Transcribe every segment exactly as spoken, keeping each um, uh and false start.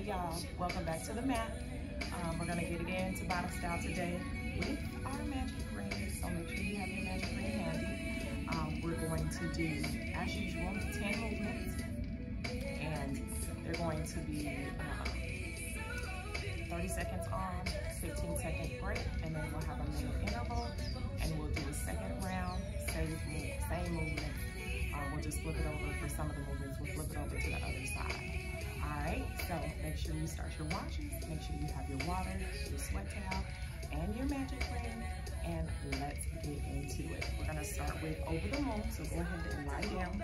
y'all, welcome back to the mat. Um, we're gonna get it into bottom style today with our magic ring. So make sure you have your magic ring handy. Um, we're going to do, as usual, ten movements, and they're going to be uh, thirty seconds on, fifteen second break, and then we'll have a minute interval, and we'll do a second round, same move, same movement. Uh, we'll just flip it over for some of the movements. We'll flip it over to the other side. All right, so make sure you start your watches, make sure you have your water, your sweat towel, and your magic ring, and let's get into it. We're gonna start with over the moon, so go ahead and lie down.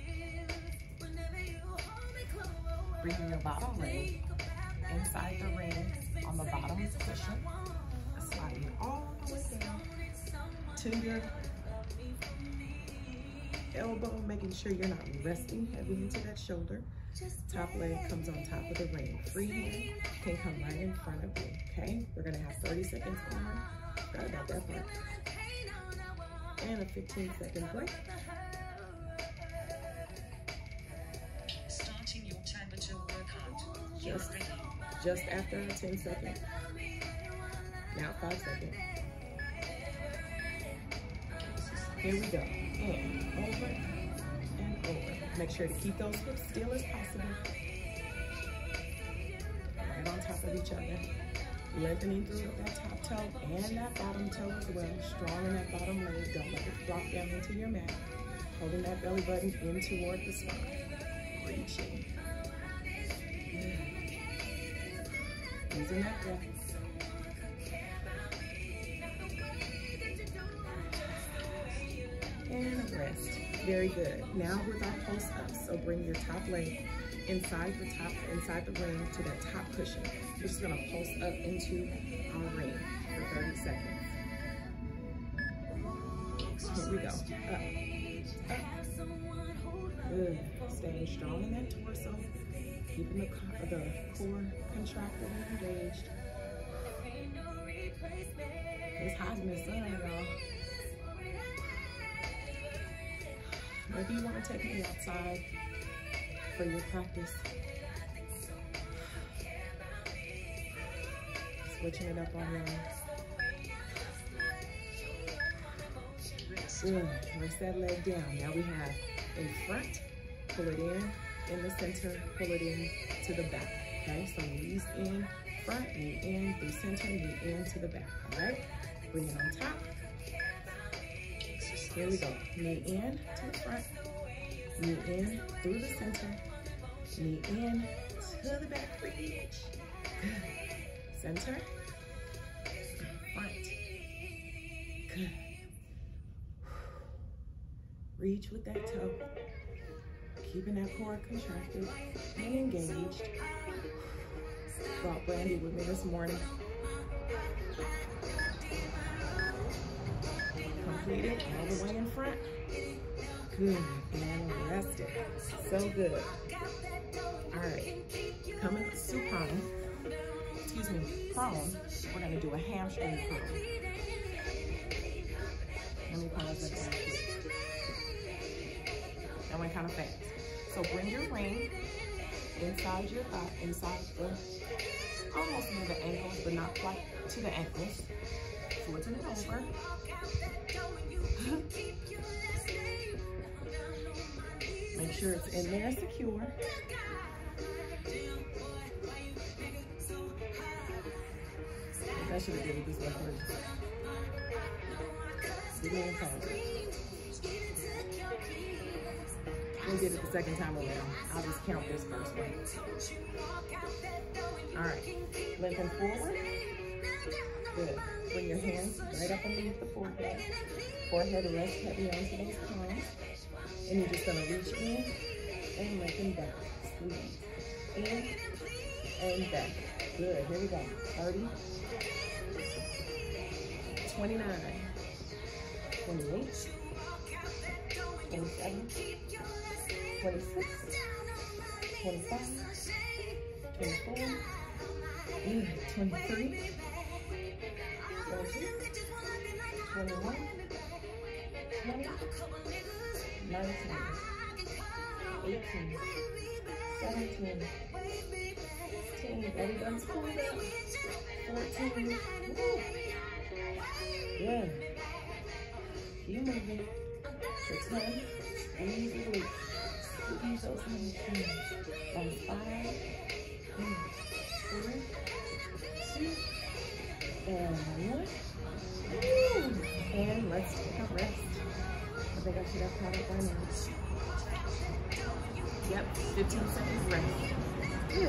Bring your bottom leg inside the ring on the bottom cushion, sliding all the way down to your elbow, making sure you're not resting heavy into that shoulder. Top leg comes on top of the ring. Free hand can come right in front of you, okay? We're gonna have thirty seconds on. Forgot about that part. And a fifteen second break. Starting your temperature workout. Just, just after our ten seconds. Now five seconds. Here we go. And over and over. Make sure to keep those hips still as possible. Right on top of each other. Lengthening through with that top toe and that bottom toe as well. Strong in that bottom leg. Don't let it flop down into your mat. Holding that belly button in toward the spine. Reaching. Good. Using that breath. And rest. Very good. Now with our pulse ups, so bring your top leg inside the top, inside the ring to that top cushion. We're just gonna pulse up into our ring for thirty seconds. Here we go. Up. Up. Good. Staying strong in that torso. Keeping the, the core contracted and engaged. It's hot in the sun, y'all. Maybe you want to take me outside for your practice. Switching it up on y'all. Good. Rest that leg down. Now we have in front, pull it in, in the center, pull it in to the back. Okay, so knees in front, knee in through center, knee in to the back. All right, bring it on top. Here we go. Knee in to the front, knee in through the center, knee in to the back, reach. Good. Center, front. Good. Reach with that toe. Keeping that core contracted and engaged. Brought Brandy with me this morning. Completed all the way in front. Good, and rested. So good. All right, coming supine, excuse me, prone, we're gonna do a hamstring curl. Let me pause that real quick. That went kind of fast. So bring your ring inside your thigh, inside the, almost near the ankles, but not quite to the ankles. Flipping it over. Make sure it's in there secure. I should have did it this way first. Give me a pause. We'll get it the second time around. I'll just count this first one. All right, lengthen forward. Good. Bring your hands right up underneath the forehead. Forehead rest heavy onto those palms. And you're just gonna reach in and lengthen back. Squeeze in and back. Good, here we go. thirty, twenty-nine, twenty-eight, twenty-seven, twenty-six, twenty-five, twenty-four, twenty-three, twenty-two, twenty-one, twenty, nineteen, eighteen, seventeen, sixteen, Belly button's pulled up. fourteen. Woo. Yeah. Keep moving. For ten. Easily. Squeeze those hands in. That was five. Three. Two. And one. Woo. And let's take a rest. I think I should have caught it by now. Yep, fifteen seconds rest. Woo.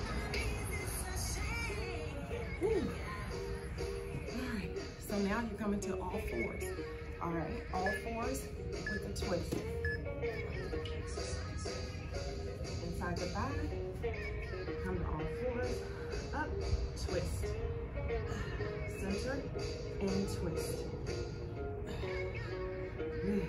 Woo. All right, so now you're coming to all fours. All right, all fours with a twist. Inside the thigh, come to all fours, up, twist. Center, and twist. Woo.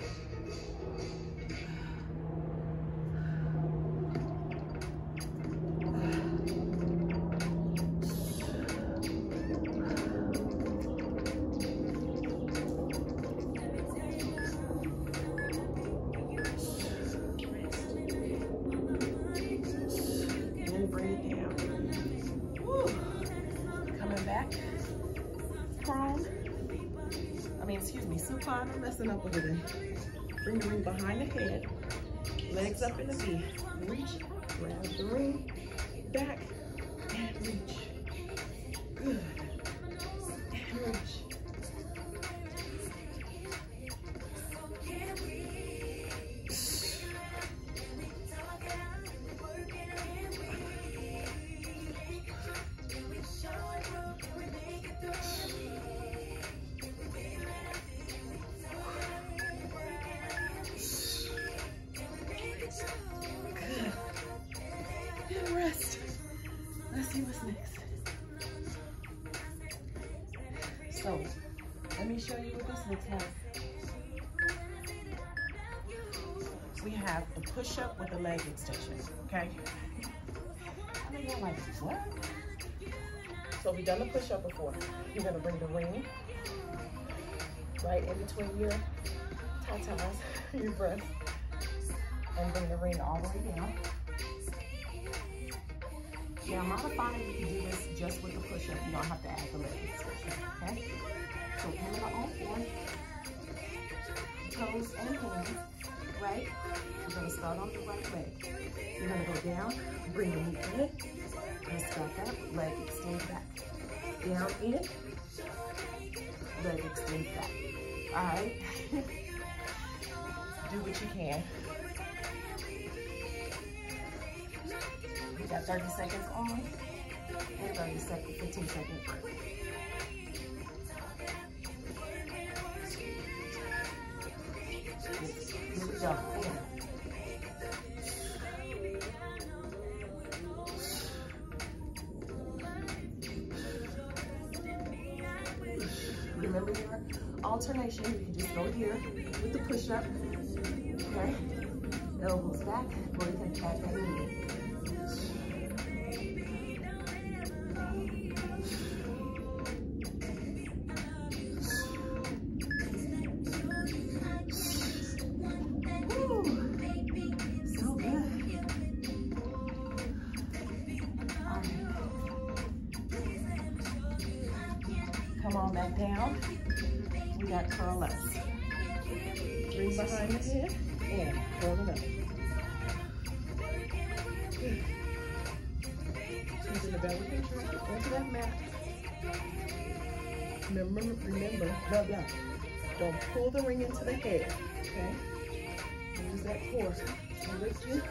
Supine, I'm messing up over there. Bring the ring behind the head, legs up in the V. Reach, grab the ring, back, and reach. Good. And reach. Rest. Let's see what's next. So, let me show you what this looks like. We have the push-up with the leg extension, okay? I mean, you're like, what? So we've done the push-up before. You're gonna bring the ring right in between your tatas, your breasts, and bring the ring all the way down. Now, modifying, you can do this just with the push-up. You don't have to add the leg extension, okay? So come to all four, toes and hands, right? You're gonna start on the right leg. You're gonna go down, bring the knee in, press back up, leg extends back. Down in, leg extends back. All right? Do what you can. We got thirty seconds on and thirty seconds, fifteen second break. Here we go. In. Remember your alternation. You can just go here with the push-up. Okay. Elbows back, or you can tap that knee. Come on back down. We got curl ups. Ring behind the head and curl it up. Using the belly control into that mat. Remember, remember, blah blah. Don't pull the ring into the head. Okay? Use that force to lift you.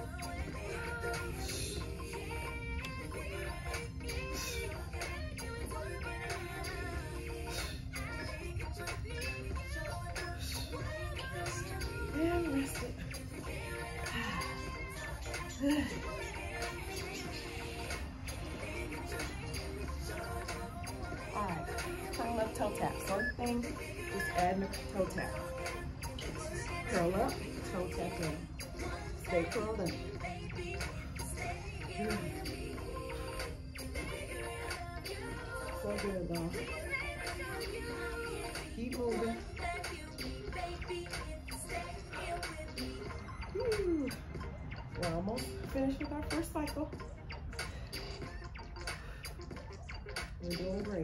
All right, curl up, toe tap. Same thing, just add a toe tap. Curl up, toe tap in. Stay curled up. Good. So good, though. Keep moving. Woo. We're almost finished with our first cycle. We're doing great.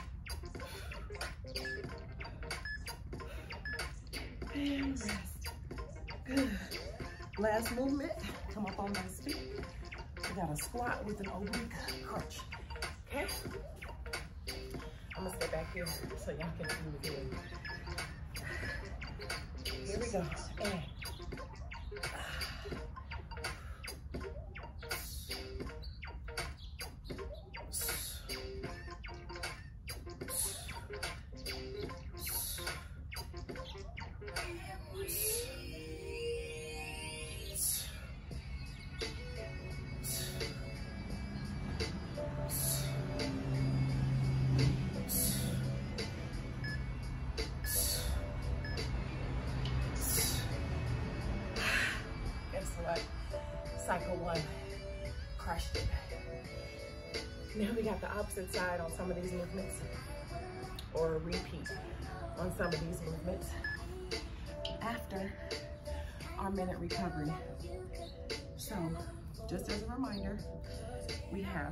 And rest. Good. Last movement. Come up on those feet. We got a squat with an oblique crunch. Okay? I'm gonna stay back here so y'all can see the video. Here we go. And cycle one, crushed it. Now we got the opposite side on some of these movements, or a repeat on some of these movements after our minute recovery. So just as a reminder, we have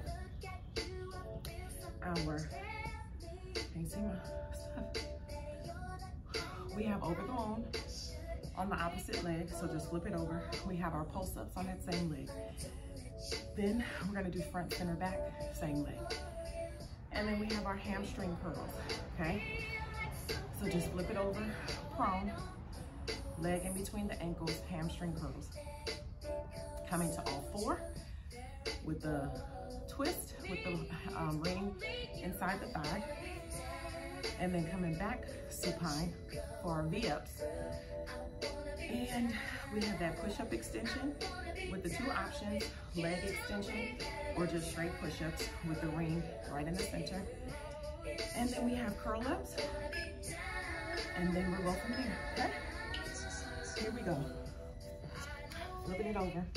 our, can you see my stuff? We have over the moon on the opposite leg, so just flip it over. We have our pulse-ups on that same leg. Then we're gonna do front, center, back, same leg. And then we have our hamstring curls, okay? So just flip it over, prone, leg in between the ankles, hamstring curls. Coming to all four with the twist, with the um, ring inside the thigh. And then coming back, supine for our V-ups. And we have that push-up extension with the two options, leg extension or just straight push-ups with the ring right in the center. And then we have curl-ups, and then we'll go from there, okay? Here we go. Flipping it over.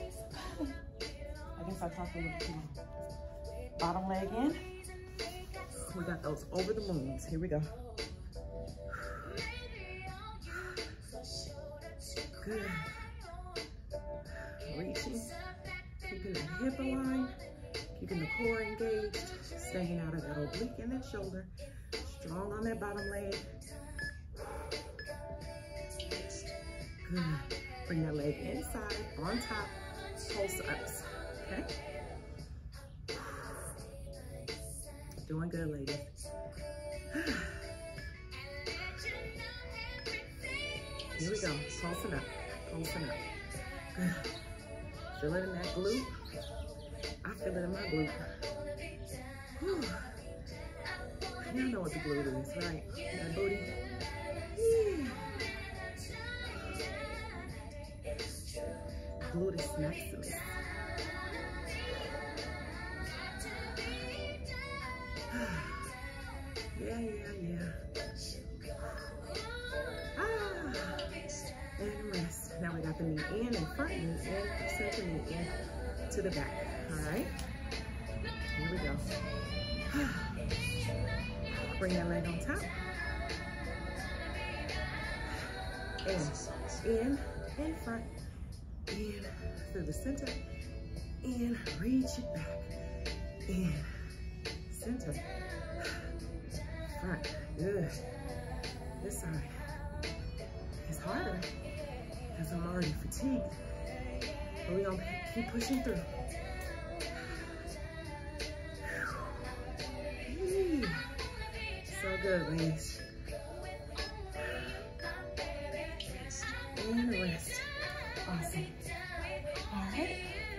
I guess I talked a little too long. Bottom leg in. We got those over the moons. Here we go. Good. Reaching, keeping the hip aligned, keeping the core engaged, staying out of that oblique and that shoulder. Strong on that bottom leg. Good. Bring that leg inside, on top, pulse ups. Okay? Doing good, ladies. Here we go, pulsing up, pulsing up. Good. Feel it in that glute. I feel it in my glute. Whew. You know what the glute is, right? That booty. Yeah. Glute is next to me. Yeah, yeah, yeah. And rest. Now we got the knee in and front, knee in, center, knee in to the back. All right. Here we go. Bring that leg on top. And in, in front, in through the center, in, reach it back, in, center, front. Good. This side is harder because I'm already fatigued. But we're gonna keep pushing through. Whew. So good, ladies. And rest. Awesome. All right.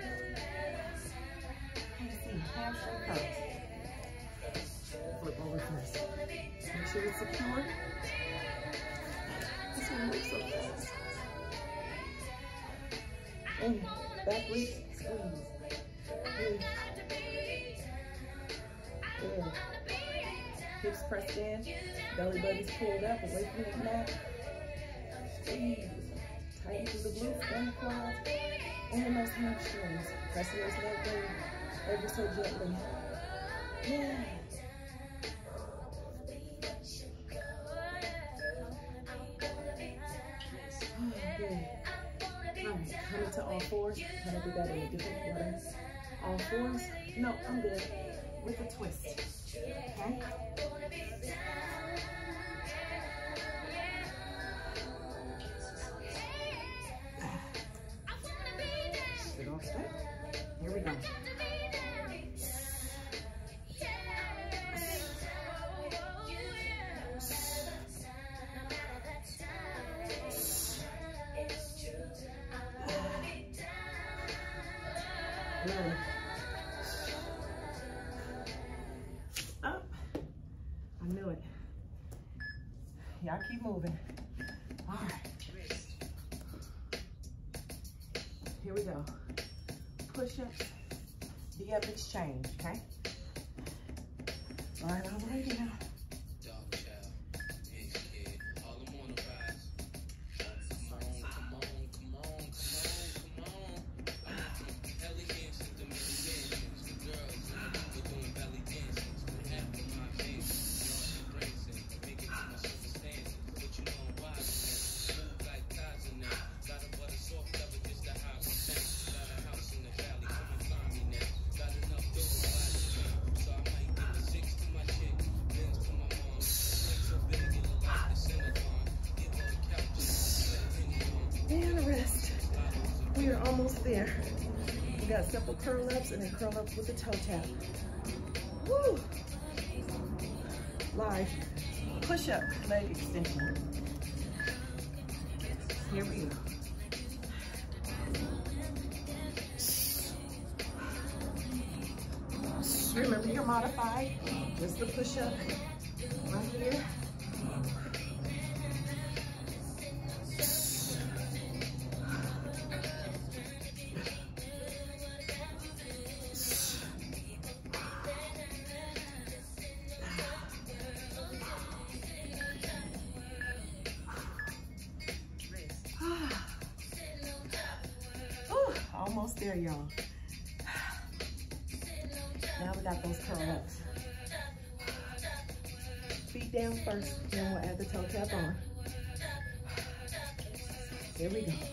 Let's see, hamstring curls. Flip over first. Make sure it's secure. This one moves so fast. And back reach, squeeze. Good. Good. Hips pressed in, belly button's pulled up, away from the mat. Squeeze. Tighten through the glutes and the quads. And those hamstrings. Pressing those legs in ever so gently. Yeah. Coming to all fours. Kind of do that in a different order. All fours. No, I'm good. with a twist, okay? Sit on step. Here we go. Good. Up. I knew it. Y'all keep moving. All right. Here we go. Push-ups, the up exchange, okay? All right, all right now. And rest. We are almost there. We got simple curl ups and then curl ups with a toe tap. Woo! Live push up leg extension. Here we go. Remember, you're modified. Just the push up right here. Almost there, y'all. Now we got those curl ups. Feet down first, then we'll add the toe tap on. There we go.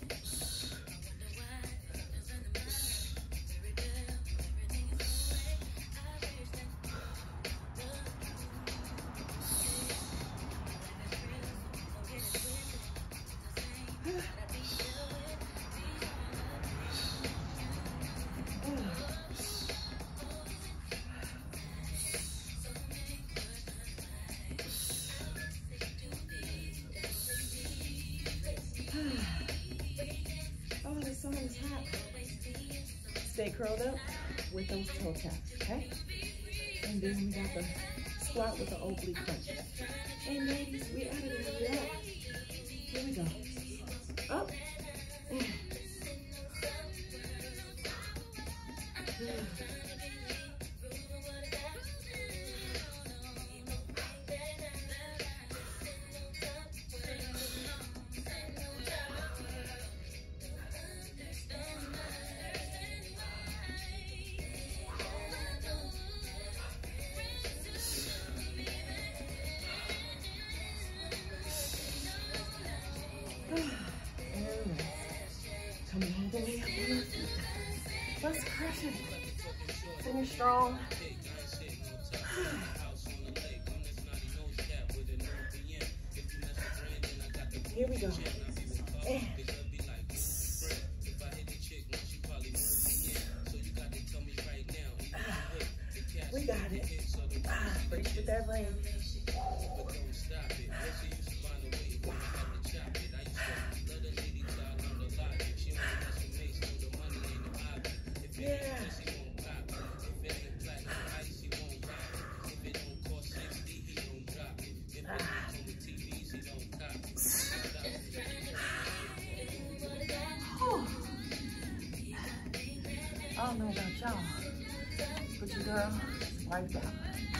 Oh, the sun is hot. Stay curled up with those toe taps, okay? And then we got the squat with the oblique crunch. And ladies, we added a little up. Here we go. Up. And. Yeah. Come all the way up on your feet. Let's crush it. Finish strong. Here we go. And we got it. Ah, reach with that ring. Yeah. Oh. I don't know about y'all, but your girl wiped out.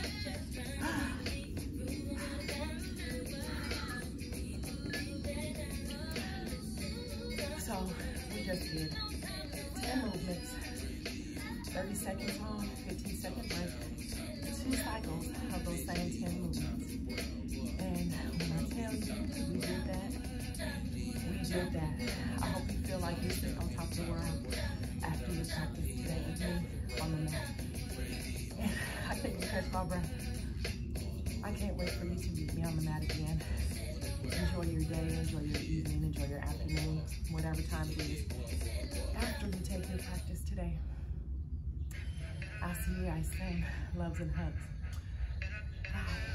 So we just did ten movements, thirty seconds on, fifteen second break, two cycles of those same ten movements. And when I tell you we did that, we did that. I hope you feel like you're sitting on top of the world after you practice today with me on the mat. catch my breath. I can't wait for you to meet me on the mat again. Enjoy your day, enjoy your evening, enjoy your afternoon, whatever time it is after you take your practice today. I'll see you guys soon. Loves and hugs. Bye.